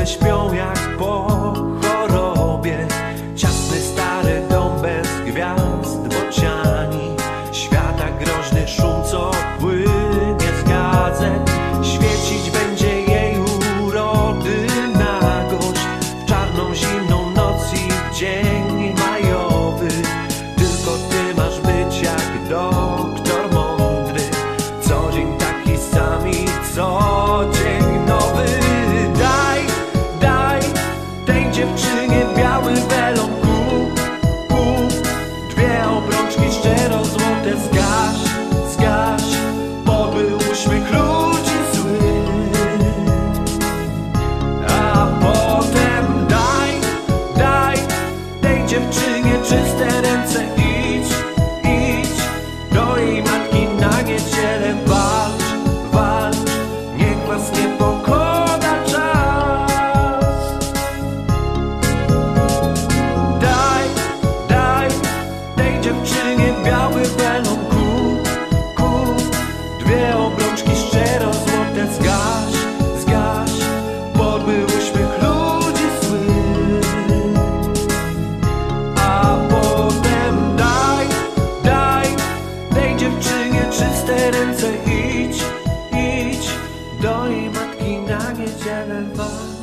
one śpią jak po chorobie. Ciasny stary dom bez gwiazd, bociani, świata groźny szum, co płynie z gazet. Świecić będzie jej urody nagość w czarną, zimną noc i dzień majowy. Tylko ty masz być jak doktor mądry, co dzień taki sam i co dzień nowy. Daj tej dziewczynie biały welon, kup dwie obrączki szczero złote. Zgaś podły uśmiech ludzi złych, a potem daj tej dziewczynie czyste ręce. Idź do jej matki na niedzielę. Walcz, niech was nie pokona czas. Daj tej dziewczynie biały welon, kup dwie obrączki szczero złote. Zgaś podły uśmiech ludzi złych, a potem daj tej dziewczynie czyste ręce. Idź do jej matki na niedzielę.